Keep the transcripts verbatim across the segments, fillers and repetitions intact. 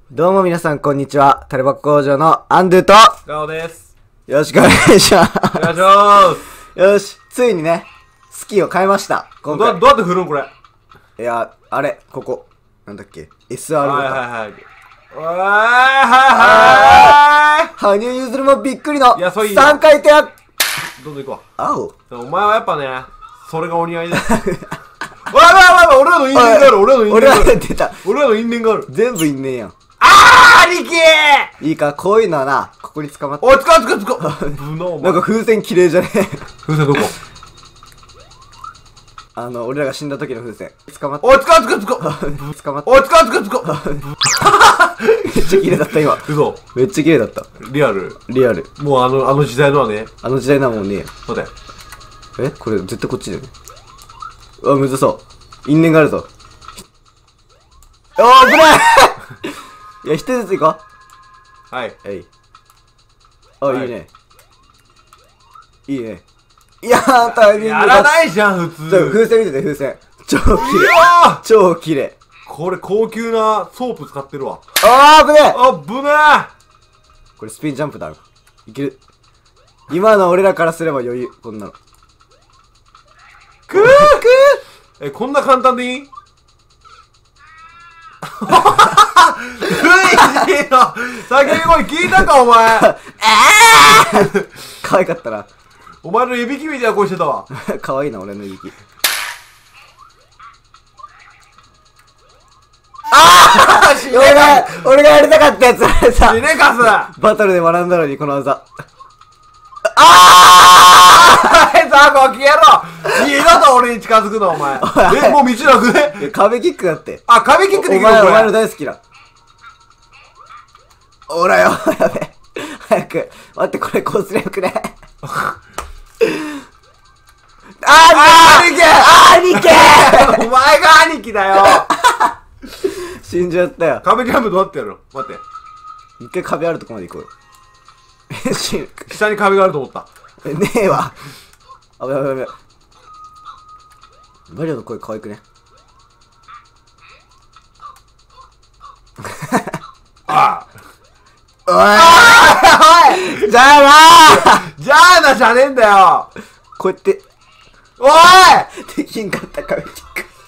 どうも皆さんこんにちは。タレバコ工場のアンドゥとガオです。 よろしくお願いします。 お願いします。 よし、ついにね、スキーを変えました。今回。 どどうやって振るんこれ。 いや、あれ、ここ。なんだっけ ?エスアール ボタン。 はいはいはい。おーいはいはい羽生結弦もびっくりのいやそういいよさんかい転。 どんどん行こ青う。お前はやっぱね、それがお似合いだよ。わいわいわいわい、俺らの因縁がある、俺らの因縁俺がある。 ら出た。 俺らの因縁がある。 全部いんねえやん。 あー兄貴いいか、こういうのはな、ここに捕まって。 おい、つかつかつかぶなお前。 なんか風船綺麗じゃねえ。 風船どこあの、俺らが死んだ時の風船。捕まって。 おい、つかつかつか捕まって。 おい、つかつかつかめっちゃ綺麗だった今。 嘘めっちゃ綺麗だった。 リアル。 リアル。 もうあの、あの時代のはね。 あの時代なもんねえや。 待て。 えこれ絶対こっちだよね。うわ、むずそう。因縁があるぞ。おー、危ないいや、一人ずつ行こう。 はい。 えい。あ、 はいいいね。いいね。いやー、タイミングやらないじゃん、普ちょ、 通。 風船見てて、風船。超綺い麗。 やー超綺麗。 これ高級なソープ使ってるわ。 あー、危ねえあぶねーこれスピンジャンプだ。いける。今の俺らからすれば余裕、こんなの。 くーくーえ、こんな簡単でいいふいしいの叫び声聞いたかお前可愛かったな。 お前のいびきみたいな声してたわ。 可愛いな、俺のいびき。 あー死ね俺がか、 俺がやりたかったやつ、あれさ死。ねかすバトルで学んだのに、この技。 あーザコ消えろ二度と俺に近づくなお前。え、もう道なくねえ壁キックだって。 あ、壁キックできるお前、 こお前のれ。 大好きな。おらよ、やべ。早く。待って、これこうすりゃよくね。あー、兄貴兄貴お前が兄貴だよ死んじゃったよ。 壁キャンプどうやってやるの待って。 一回壁あるとこまで行こうよ。死ぬ。 下に壁があると思った。 ねえわ。あべやべやべ。マリオの声可愛くね。 あおいおいじゃあなーじゃあなじゃねえんだよこうやっておいできんかった壁キック。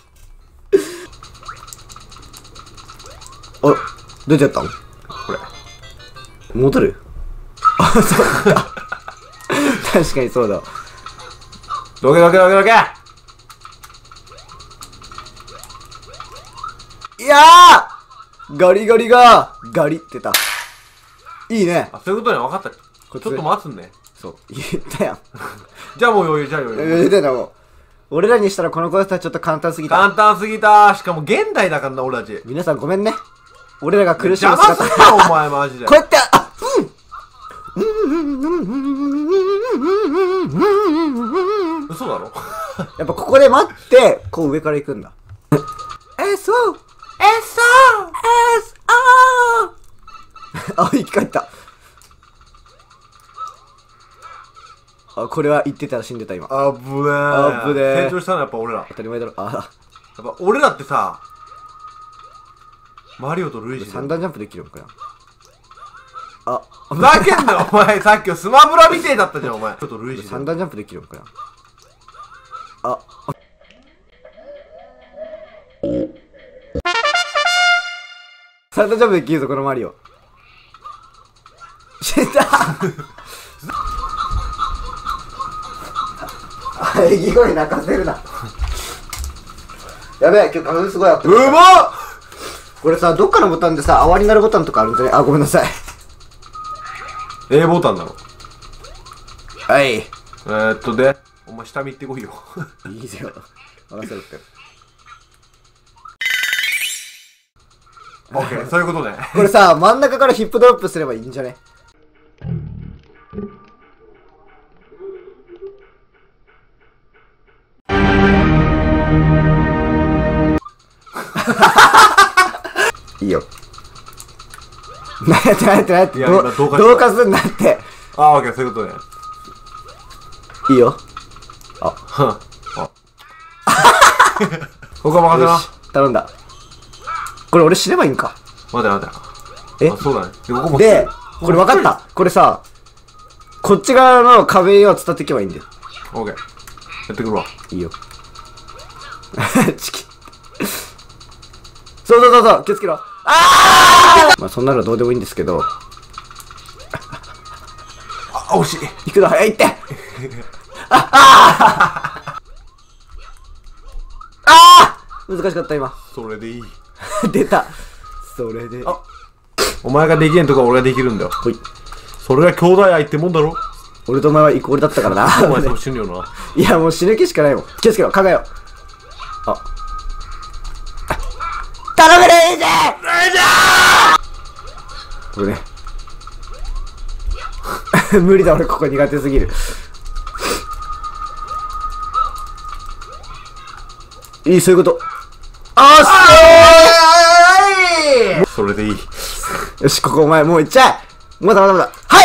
あ、出ちゃったのこれ。 戻るあ、そうだ。確かにそうだ。 どけどけどけどけいやーガリガリが、ガリってた。いいね。 あ、そういうことね、分かった。ちこれょっと待つんね。 そう、言ったやん。 じゃあもう余裕、じゃあ余裕。 言ってたもう。俺らにしたらこのコースはちょっと簡単すぎた。 簡単すぎた。しかも現代だからな、俺たち。 皆さんごめんね。俺らが苦しむ邪魔姿。 すんな、お前マジで。 こうやって、あ、 嘘だろやっぱここで待って、こう上から行くんだ。え、そう。 え、そうエスオー あ、生き返った。あ、これは言ってたら死んでた今。 あぶねえ。 あぶねえ成長したのはやっぱ俺ら。や当たり前だろ。あ、 っぱ俺らってさ、マリオとルイージだよ。 三段ジャンプできるのかな。あ、 ふざけんなよ、お前。さっきスマブラみてえだったじゃん、お前。ちょっとルイージだよ。 三段ジャンプできるのかな。あ、三段ジャンプできるぞ、このマリオ。死んだ喘ぎ声泣かせるな。やべえ、今日花粉すごいあった。 うまっこれさ、どっかのボタンでさ、泡になるボタンとかあるんじゃね。あ、ごめんなさい。 A ボタンだろ。 はい。 えーっとで、お前下見行ってこいよ。 いいよ。任せろって。 オッケー、そういうことね。 これさ、真ん中からヒップドロップすればいいんじゃね。いいよ。なやってなやってなやって。 いやど今同化した同化すんなって。 あー、オッケー、そういうことね。 いいよ。あ、 はん。あ。ここは任せな。 よし、頼んだ。これ俺死ねばいいんか。 待て待て。 えあ、そうだね。で、ここもで、これ分かった。これさ、こっち側の壁を伝っていけばいいんだよ。 オッケー。やってくるわ。 いいよ。チキ。そうそうそうそう、気をつけろ。ああまあそんなのどうでもいいんですけど。 あ、惜しい。 行くの早いって。あああ難しかった今。 それでいい。 出た。それで。 あ、お前ができんとか俺ができるんだよ。 ほい。 それが兄弟愛ってもんだろ。 俺とお前はイコールだったからな。 お前そう死ぬよな。 いやもう死ぬ気しかないもん。気をつけろ、考えよう。あ。頼むレイジー！レイジー！これね。無理だ俺ここ苦手すぎる。いい、そういうこと。あーしそれでいい。 よし、ここお前もう行っちゃえ。まだまだまだ。はい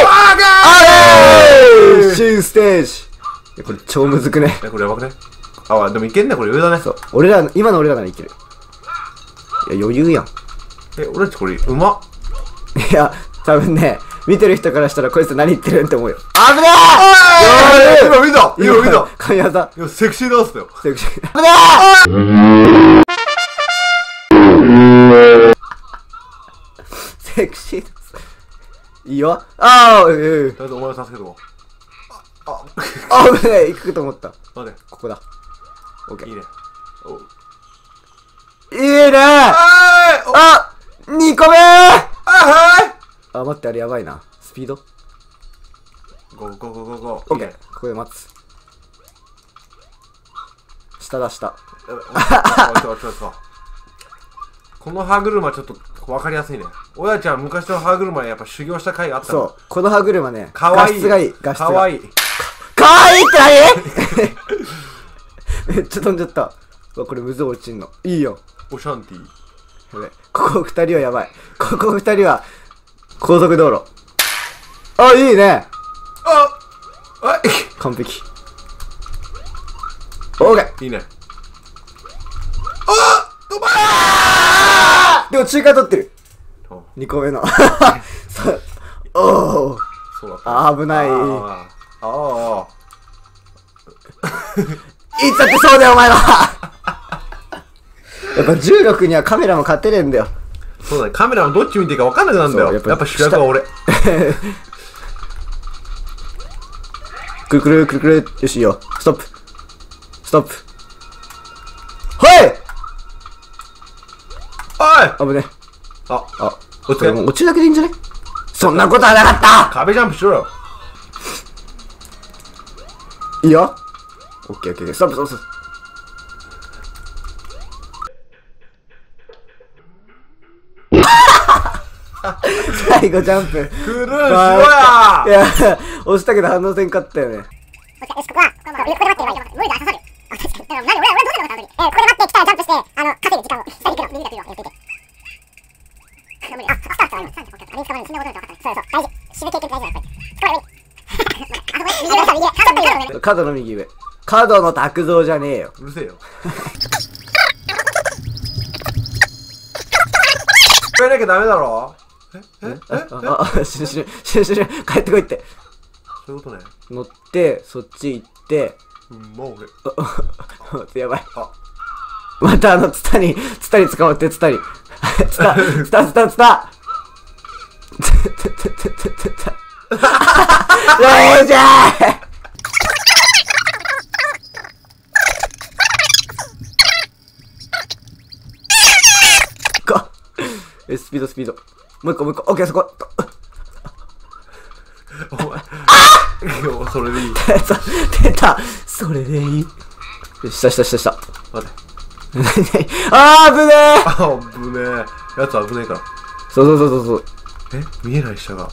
あれー新ステージ。いやこれ超むずくね。 え、これやばくね。あ、でもいけんね、これ余裕だね。 そう。俺ら、今の俺らならいける。いや、余裕やん。 え、俺たちこれ、うまっ。 いや、多分ね、見てる人からしたらこいつ何言ってるんって思うよ。危ねえ今見た今見た神業。いや、セクシーダンスだよ。 セクシー。危ねセクシーです。いいよ。ああ、ええ。 とりあえずお前を助けとこう。あ、 あ、危ねえ、行くと思った。 待って。 ここだ。オッケー。 いいね。おいいねああにこめーはいあ、待って、あれやばいな。スピードゴーゴーゴーゴーゴー。 オッケー。ここで待つ。下だ、下。 やばい。ちょちょちょ。この歯車ちょっと分かりやすいね。親ちゃん昔の歯車やっぱ修行した回があったの。 そう。この歯車ね、 かわいい。 画質がいい。画質が。 かわいい。 かわいいって何めっちゃ飛んじゃった。うわ、これむず落ちんの。いいよ。 オシャンティー。 やばい。ここ二人はやばい。ここ二人は、高速道路。あ、いいね。 ああ完璧。オーケー。 いいね。 でも中間取ってる。 おにこめの。そう。おお。 そうだった。 あー危ない。 ああ。ああ。 いつだってそうだよ、お前はやっぱじゅうろくにはカメラも勝てねえんだよ。 そうだね。カメラもどっち見ていいか分かんなくなるんだよ。 そうやっぱやっぱ主役は俺。 くるくるくるくる。よし、いいよ。ストップ。ストップ。はいおい危ねえ。 あ、 あ、 お疲れ。 もう落ちるだけでいいんじゃね？そんなことはなかった壁ジャンプしろよ。 いいよ。オッケーオッケー。ストップストップストップ。最後ジャンプ。 クルーしろやいや、押したけど反応せんかったよね。 よし、ここは、ここで待ってればいい。無理だ、刺さる。あ、確かに。だから、何、俺、俺どうするのか、えー、ここで待って、来たらジャンプして、あの、稼ぐ時間を、下に行くの、右だけは、やってて。無理、あ、スタートは今、さんじゅうごキロ。あれに捕まえるの、死んだことないと分かったね。そうそう、大事。死ぬ経験って大事だ、やっぱり。捕まえる、無理。あ、そこ、右上、右上、カードの右上。 角の右上。角の卓造じゃねえよ。 うるせえよ。やらなきゃダメだろ。えええあ、あ、死ぬ死ぬ、死ぬ死ぬ、帰ってこいって。 そういうことね。 乗って、そっち行って、 うん、もう俺。 やばい。 あ、 またあの、ツタに、ツタに捕まって、ツタに。ツタ、ツタ、ツタ、ツタ。ツタ、ツタ、ツタ、ツタ。レイジャーこえ、スピード、スピード。もう一個、もう一個。オッケー、そこ。 お前。それでいい。 出た。それでいい。下、下、下、下。 待って。 あー、危ねえあ、危ねえ。やつ危ねえから。 そうそうそうそうそう。 え、見えない下が。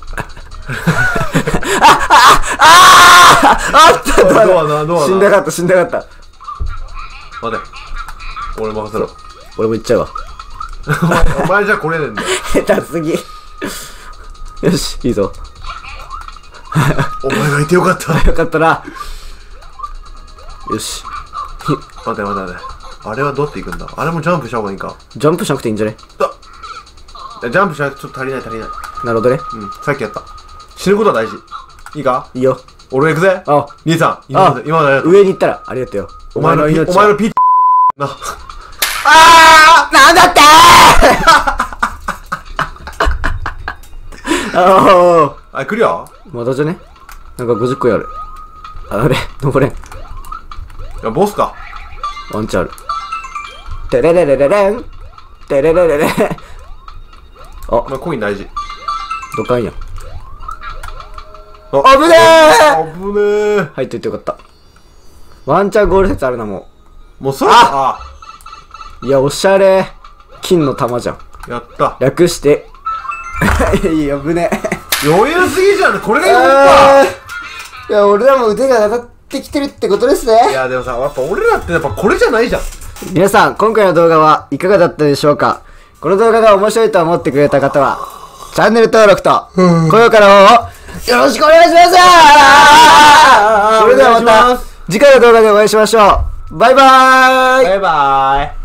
あったドアな、ドアな。 死んだかった、死んだかった。 待て。俺任せろ。 俺も行っちゃうわ。 お前じゃ来れねえんだよ。 下手すぎ。よし、いいぞ。 お前がいてよかった。 よかったな。よし。 待て待て待て。あれはどうやって行くんだ。あれもジャンプした方がいいか。 ジャンプしなくていいんじゃね？ だジャンプしないとちょっと足りない足りない。 なるほどね。 うん、さっきやった。死ぬことは大事。いいか？ いいよ。 俺行くぜ。 あ、 兄さん、今まで、今までありがとう。 上に行ったら、ありがとうよ。 お前のピ、お前のピな。 あーなんだってーああ、来るよ。 ーまだじゃねなんかごじゅっこやる。あれ登れん。 いや、ボスか。 ワンチャンある。てれれれれれん。てれれれれん。あ、 お前コイン大事。 ドカンやん。 あ、 危ねー危ねー。 入っといてよかった。ワンチャンゴール説あるな、ももうそろそろ、あう。いや、おしゃれ。金の玉じゃん。 やった。 略して。いや、危ね余裕すぎじゃん。これが余裕え。 か。 いや、俺らも腕が上がってきてるってことですいね。 や、でもさ、やっぱ俺らってやっぱこれじゃないじゃん。 皆さん、今回の動画はいかがだったでしょうか？この動画が面白いと思ってくれた方は、チャンネル登録と、高評価の方をよろしくお願いします。それではまた次回の動画でお会いしましょう。バイバーイ。 バイバーイ。